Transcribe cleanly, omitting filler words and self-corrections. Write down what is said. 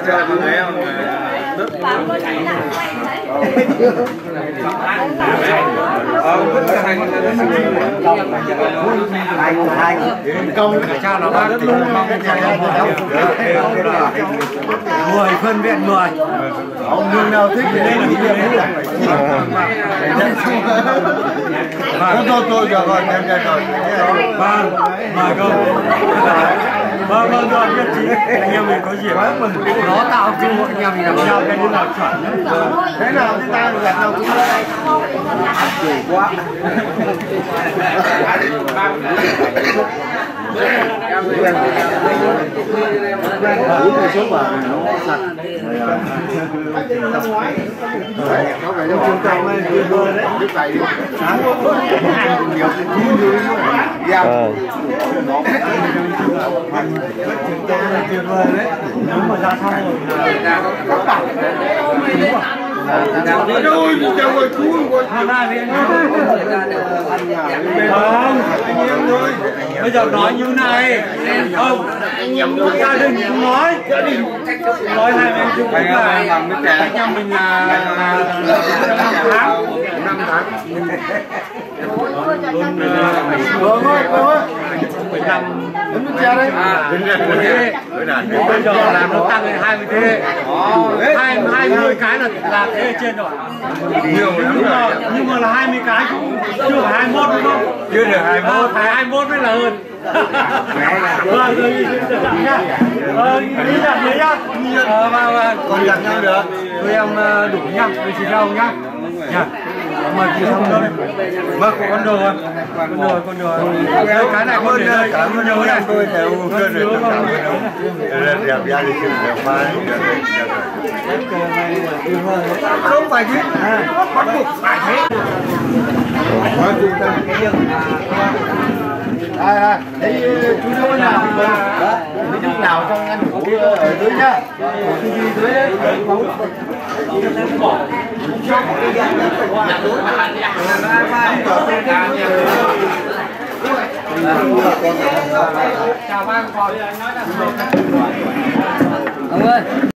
chơi mà người em Đức công cha nó bác luôn mong người phân viện người ông nương nào thích thì lên đi điểm tôi giờ rồi em đây rồi vâng mời công vâng rồi nhất trí anh em mình có gì nó tạo cơ hội anh em mình làm nhau cái như là chuẩn thế nào chúng ta lần nào cũng nhiều quá số mà nó sạch nó phải cho chúng ta lên kia thôi đấy cái này sáng nhiều giao tuyệt vời đấy nếu mà ra xong rồi anh em thôi bây giờ nói như này không gia đình cũng nói hai anh chúng là anh em mình là 5 tháng bây giờ làm nó tăng lên 20 thế 20 cái là thế trên rồi nhưng mà là 20 cái cũng chưa phải 21 đúng không? Chưa được 21 phải 21 mới là hơn. Vâng rồi nhá. Đi đặt đấy nhá. Còn đặt nhau được. Tụi em đủ nhá, mình chỉ nhau nhá. Nhá. Mời chị không thôi. Vâng, con đồ rồi. Con đồ. Cái này con để đây, con đồ này. Tôi theo đơn được đẹp gia đình đẹp phái. Không phải chứ. Bắt buộc phải thế. Đấy chú chỗ nào lúc nào trong ăn ngủ ở dưới nhá dưới đấy chào ba con ông ơi.